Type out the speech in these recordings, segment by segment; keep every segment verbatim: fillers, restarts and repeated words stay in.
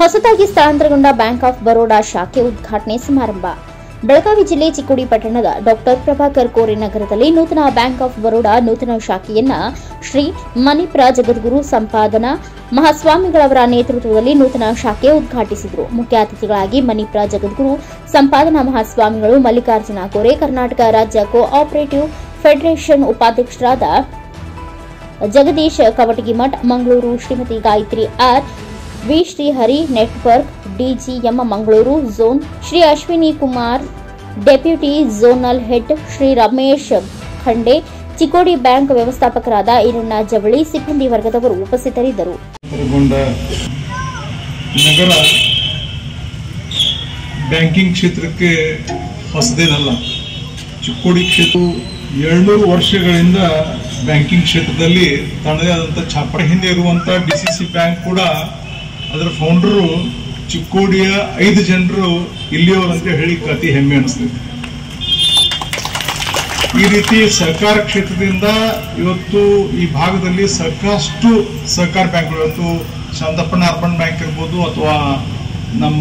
ಹೊಸದಾಗಿ ಸ್ಥಳಾಂತರಗೊಂಡ bank of Baroda ಶಾಖೆ ಉದ್ಘಾಟನೆ ಸಮಾರಂಭ. ಬೆಳಗಾವಿ ಜಿಲ್ಲೆ ಚಿಕ್ಕೋಡಿ ಪಟ್ಟಣದ ಡಾಕ್ಟರ್ ಪ್ರಭಾಕರ್ ಕೋರೆ ನಗರದಲ್ಲಿ ನೂತನ ಬ್ಯಾಂಕ್ ಆಫ್ ಬರೋಡಾ ನೂತನ ಶಾಖೆಯನ್ನ ಶ್ರೀ ಮಣಿಪ್ರ ಜಗದ್ಗುರು ಸಂಪಾದನಾ ಮಹಾಸ್ವಾಮಿಗಳವರ ನೇತೃತ್ವದಲ್ಲಿ ನೂತನ ಶಾಖೆ ಉದ್ಘಾಟಿಸಿದರು. ಮುಖ್ಯ ಅತಿಥಿಗಳಾಗಿ ಮಣಿಪ್ರ ಜಗದ್ಗುರು ಸಂಪಾದನಾ ಮಹಾಸ್ವಾಮಿಗಳು, ಮಲ್ಲಿಕಾರ್ಜುನ ಕೋರೆ, ಕರ್ನಾಟಕ ರಾಜ್ಯ ಕೋ ಆಪರೇಟಿವ್ ಫೆಡರೇಷನ್ ಉಪಾಧ್ಯಕ್ಷರಾದ Jagadish Kavatagimath, Mangaluru Shrimati Gayatri R, V Shrihari network DGM Mangaluru zone, Shri Ashwini Kumar deputy zonal head, Shri Ramesh Khande, Chikkodi bank ವ್ಯವಸ್ಥಾಪಕರಾದ ಈರಣ್ಣ ಜವಳಿ, ಸಿಬ್ಬಂದಿ ವರ್ಗದವರು ಉಪಸ್ಥಿತರಿದ್ದರು. ನಗರ ಬ್ಯಾಂಕಿಂಗ್ ಕ್ಷೇತ್ರಕ್ಕೆ ಹೊಸದೇನಲ್ಲ. ಚಿಕ್ಕೋಡಿ ಕ್ಷೇತ್ರ ಏಳ್ನೂರು ವರ್ಷಗಳಿಂದ ಬ್ಯಾಂಕಿಂಗ್ ಕ್ಷೇತ್ರದಲ್ಲಿ ತನ್ನದೇ ಆದಂತಹ ಛಾಪಡ ಹಿಂದೆ ಇರುವಂತಹ ಡಿಸಿಸಿ ಬ್ಯಾಂಕ್ ಕೂಡ ಅದರ ಫೌಂಡರು ಚಿಕ್ಕೋಡಿಯ ಐದು ಜನರು ಇಲ್ಲಿಯವರು ಅಂತ ಹೇಳಿ ಅತಿ ಹೆಮ್ಮೆ ಅನಿಸ್ತದೆ. ಈ ರೀತಿ ಸಹಕಾರ ಕ್ಷೇತ್ರದಿಂದ ಇವತ್ತು ಈ ಭಾಗದಲ್ಲಿ ಸಾಕಷ್ಟು ಸಹಕಾರ ಬ್ಯಾಂಕ್ಗಳು, ಇವತ್ತು ಶಾಂತಪ್ಪನ ಅರ್ಬನ್ ಬ್ಯಾಂಕ್ ಇರ್ಬೋದು, ಅಥವಾ ನಮ್ಮ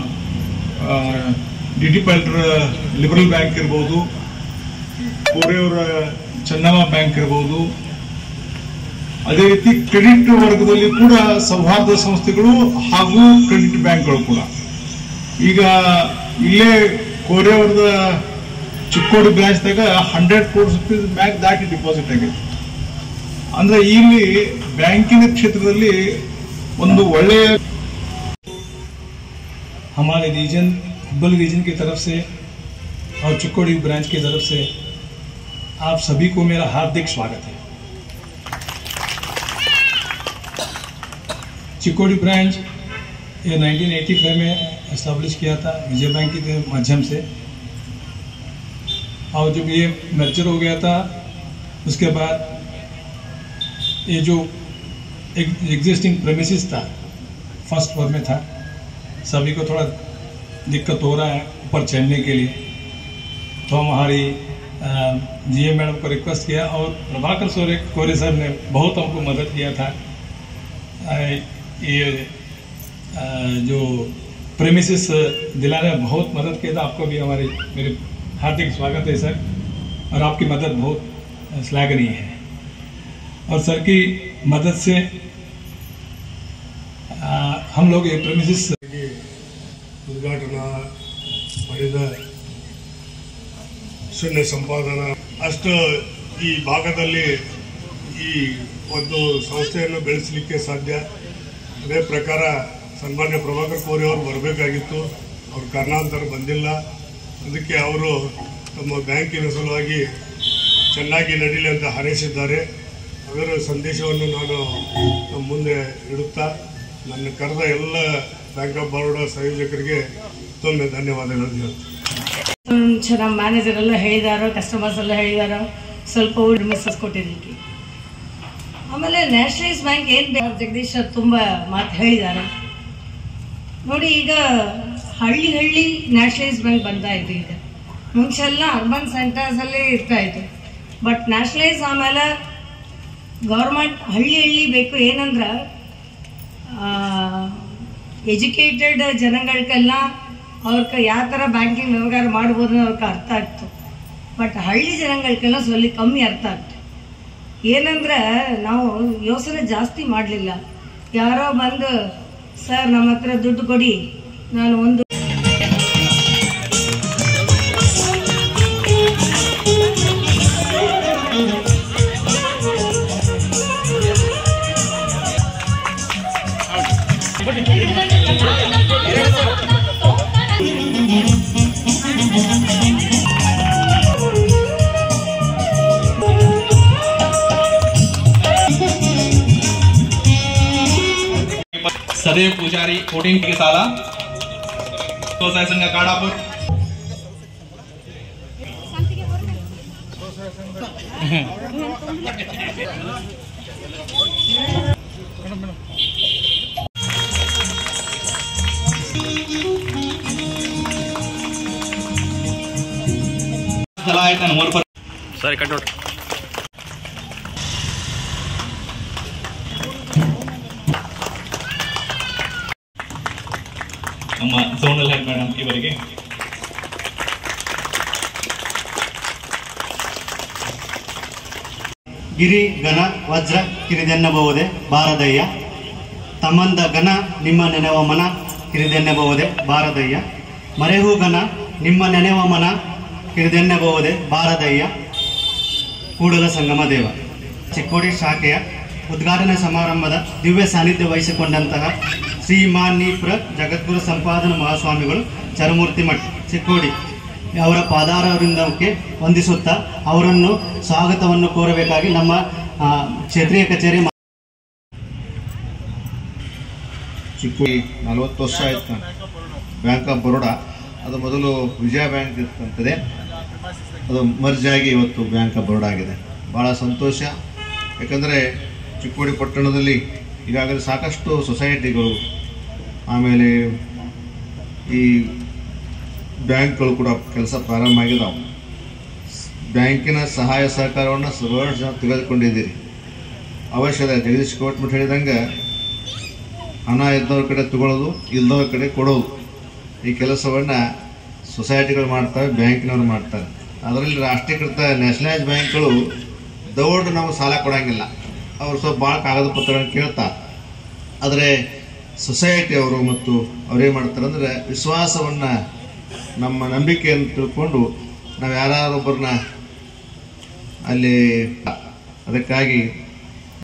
ಡಿ ಡಿ ಪೈಲ್ಟರ್ ಲಿಬರಲ್ ಬ್ಯಾಂಕ್ ಇರ್ಬೋದು, ಕೋರೆಯವರ ಚೆನ್ನಮ್ಮ ಬ್ಯಾಂಕ್ ಇರ್ಬೋದು, ಅದೇ ರೀತಿ ಕ್ರೆಡಿಟ್ ವರ್ಗದಲ್ಲಿ ಕೂಡ ಸೌಹಾರ್ದ ಸಂಸ್ಥೆಗಳು ಹಾಗೂ ಕ್ರೆಡಿಟ್ ಬ್ಯಾಂಕ್ಗಳು ಕೂಡ. ಈಗ ಇಲ್ಲೇ ಕೋರೆಯವರದ ಚಿಕ್ಕೋಡಿ ಬ್ರಾಂಚ್ದಾಗ ಹಂಡ್ರೆಡ್ ಕ್ರೋರ್ಸ್ ರುಪೀಸ್ ಬ್ಯಾಂಕ್ ದಾಟಿ ಡಿಪಾಸಿಟ್ ಆಗಿದೆ. ಅಂದ್ರೆ ಇಲ್ಲಿ ಬ್ಯಾಂಕಿನ ಕ್ಷೇತ್ರದಲ್ಲಿ ಒಂದು ಒಳ್ಳೆಯ हमारे रीजन हुबली रीजन की तरफ से और चिक्कोडी ब्रांच की तरफ से आप सभी को मेरा हार्दिक स्वागत है। चिक्कोडी ब्रांच ये नाइनटीन एटी फाइव में एस्टेब्लिश किया था विजय बैंक के माध्यम से, और जब ये मर्जर हो गया था उसके बाद ये जो एग्जिस्टिंग प्रेमिसेस था फर्स्ट फ्लोर में था, सभी को थोड़ा दिक्कत हो रहा है ऊपर चढ़ने के लिए, तो हमारी जीएम मैडम को रिक्वेस्ट किया और प्रभाकर सोरे कोरे सर ने बहुत हमको मदद किया था। ये जो प्रेमिसेस दिलाने में बहुत मदद किया था। आपको भी हमारी मेरे हार्दिक स्वागत है सर, और आपकी मदद बहुत श्लाघनीय है। और सर की मदद से आ, हम लोग ये प्रेमिसेस ಉದ್ಘಾಟನಾ ಮಾಡಿದ ಶೂನ್ಯ ಸಂಪಾದನಾ ಅಷ್ಟು ಈ ಭಾಗದಲ್ಲಿ ಈ ಒಂದು ಸಂಸ್ಥೆಯನ್ನು ಬೆಳೆಸಲಿಕ್ಕೆ ಸಾಧ್ಯ. ಅದೇ ಪ್ರಕಾರ ಸನ್ಮಾನ್ಯ ಪ್ರಭಾಕರ್ ಕೋರೆ ಅವರು ಬರಬೇಕಾಗಿತ್ತು, ಅವರು ಕಾರಣಾಂತರ ಬಂದಿಲ್ಲ. ಅದಕ್ಕೆ ಅವರು ತಮ್ಮ ಬ್ಯಾಂಕಿನ ಸಲುವಾಗಿ ಚೆನ್ನಾಗಿ ನಡೀಲಿ ಅಂತ ಹಾರೈಸಿದ್ದಾರೆ. ಅದರ ಸಂದೇಶವನ್ನು ನಾನು ನಮ್ಮ ಮುಂದೆ ಇಡುತ್ತಾ ನನ್ನ ಕರೆದ ಎಲ್ಲ ಬ್ಯಾಂಕ್ ಆಫ್ ಬರೋಡಾ ಸಂಯೋಜಕರಿಗೆ ತುಂಬ ಧನ್ಯವಾದಗಳು ಹೇಳ್ತೀನಿ. ಚೆನ್ನಾಗಿ ಮ್ಯಾನೇಜರ್ ಎಲ್ಲ ಹೇಳಿದಾರೋ, ಕಸ್ಟಮರ್ಸ್ ಎಲ್ಲ ಹೇಳಿದಾರೋ, ಸ್ವಲ್ಪ ಮೆಸೇಜ್ ಕೊಟ್ಟಿದ್ದೀವಿ. ಆಮೇಲೆ ನ್ಯಾಷನಲೈಸ್ ಬ್ಯಾಂಕ್ ಏನು ಬೇಕು ಜಗದೀಶ್ ತುಂಬ ಮಾತು ಹೇಳಿದ್ದಾರೆ ನೋಡಿ. ಈಗ ಹಳ್ಳಿ ಹಳ್ಳಿ ನ್ಯಾಷನಲೈಸ್ ಬ್ಯಾಂಕ್ ಬರ್ತಾ ಇದೆ. ಈಗ ಮುಂಚೆಲ್ಲ ಅರ್ಬನ್ ಸೆಂಟರ್ಸಲ್ಲೇ ಇರ್ತಾ ಇತ್ತು, ಬಟ್ ನ್ಯಾಷನಲೈಸ್ ಆಮೇಲೆ ಗೌರ್ಮೆಂಟ್ ಹಳ್ಳಿ ಹಳ್ಳಿ ಬೇಕು. ಏನಂದ್ರೆ ಎಜುಕೇಟೆಡ್ ಜನಗಳಿಗೆಲ್ಲ ಅವ್ರಿಗೆ ಯಾವ ಥರ ಬ್ಯಾಂಕಿಂಗ್ ವ್ಯವಹಾರ ಮಾಡ್ಬೋದು ಅವ್ರಿಗೆ ಅರ್ಥ ಆಗ್ತು, ಬಟ್ ಹಳ್ಳಿ ಜನಗಳಿಗೆಲ್ಲ ಸ್ವಲ್ಪ ಕಮ್ಮಿ ಅರ್ಥ ಆಗ್ತು. ಏನಂದ್ರೆ ನಾವು ಯೋಚನೆ ಜಾಸ್ತಿ ಮಾಡಲಿಲ್ಲ. ಯಾರೋ ಬಂದು ಸರ್ ನಮ್ಮ ಹತ್ರ ದುಡ್ಡು ಕೊಡಿ, ನಾನು ಒಂದು सदैव पुजारी फोर्टीन की साला स्वसहाय संघ काड़ापुर नंबर पर सर कट आउट ನಮ್ಮ ಝೋನಲ್ ಹೆಡ್ ಮೇಡಮ್ ಇವರಿಗೆ ಗಿರಿ ಘನ ವಜ್ರ ಕಿರಿದೆನ್ನಬಹುದೇ ಬಾರದಯ್ಯ ತಮ್ಮಂದ ಘನ ನಿಮ್ಮ ನೆನೆವ ಮನ ಕಿರಿದೆನ್ನಬಹುದೇ ಬಾರದಯ್ಯ ಮರೆಹೂ ಘನ ನಿಮ್ಮ ನೆನೆವ ಮನ ಕಿರಿದೆನ್ನಬಹುದೇ ಬಾರದಯ್ಯ ಕೂಡಲ ಸಂಗಮ ದೇವ. ಚಿಕ್ಕೋಡಿ ಶಾಖೆಯ ಉದ್ಘಾಟನಾ ಸಮಾರಂಭದ ದಿವ್ಯ ಸಾನ್ನಿಧ್ಯ ವಹಿಸಿಕೊಂಡಂತಹ ಶ್ರೀಮಾನ್ಯಪುರ ಜಗದ್ಗುರು ಸಂಪಾದನ ಮಹಾಸ್ವಾಮಿಗಳು ಚರಮೂರ್ತಿ ಮಠ ಚಿಕ್ಕೋಡಿ ಅವರ ಪಾದಾರವಿಂದಕ್ಕೆ ವಂದಿಸುತ್ತಾ ಅವರನ್ನು ಸ್ವಾಗತವನ್ನು ಕೋರಬೇಕಾಗಿ ನಮ್ಮ ಕ್ಷೇತ್ರೀಯ ಕಚೇರಿ. ಚಿಕ್ಕೋಡಿ ನಲವತ್ತು ವರ್ಷ ಆಯ್ತು ಬ್ಯಾಂಕ್ ಆಫ್ ಬರೋಡಾ, ಅದು ಮೊದಲು ವಿಜಯ ಬ್ಯಾಂಕ್ ಇರ್ತಂತದೆ, ಅದು ಮರ್ಜ್ ಆಗಿ ಇವತ್ತು ಬ್ಯಾಂಕ್ ಆಫ್ ಬರೋಡಾ ಆಗಿದೆ. ಭಾಳ ಸಂತೋಷ. ಯಾಕಂದರೆ ಚಿಕ್ಕೋಡಿ ಪಟ್ಟಣದಲ್ಲಿ ಈಗಾಗಲೇ ಸಾಕಷ್ಟು ಸೊಸೈಟಿಗಳು ಆಮೇಲೆ ಈ ಬ್ಯಾಂಕ್ಗಳು ಕೂಡ ಕೆಲಸ ಪ್ರಾರಂಭ ಆಗಿದ್ದಾವೆ. ಬ್ಯಾಂಕಿನ ಸಹಾಯ ಸಹಕಾರವನ್ನು ಸುಮಾರು ಜನ ತೆಗೆದುಕೊಂಡಿದ್ದೀರಿ. ಅವಶ್ಯದ ಜಗದೀಶ್ ಕೋಟ್ಮಠ ಹೇಳಿದಂಗೆ ಹಣ ಇದ್ದವ್ರ ಕಡೆ ತಗೊಳ್ಳೋದು, ಇಲ್ಲದವ್ರ ಕಡೆ ಕೊಡೋದು, ಈ ಕೆಲಸವನ್ನು ಸೊಸೈಟಿಗಳು ಮಾಡ್ತವೆ, ಬ್ಯಾಂಕಿನವ್ರು ಮಾಡ್ತಾರೆ. ಅದರಲ್ಲಿ ರಾಷ್ಟ್ರೀಕೃತ ನ್ಯಾಷನಲೈಸ್ ಬ್ಯಾಂಕ್ಗಳು ದೌಡ್ ನಮಗೆ ಸಾಲ ಕೊಡೋಂಗಿಲ್ಲ, ಅವರು ಸ್ವಲ್ಪ ಭಾಳ ಕಾಗದ ಪತ್ರಗಳನ್ನು ಕೇಳ್ತಾರೆ. ಆದರೆ ಸೊಸೈಟಿಯವರು ಮತ್ತು ಅವರೇನು ಮಾಡ್ತಾರೆ ಅಂದರೆ ವಿಶ್ವಾಸವನ್ನು, ನಮ್ಮ ನಂಬಿಕೆಯನ್ನು ತಿಳ್ಕೊಂಡು ನಾವು ಯಾರೊಬ್ಬರನ್ನ ಅಲ್ಲಿ ಅದಕ್ಕಾಗಿ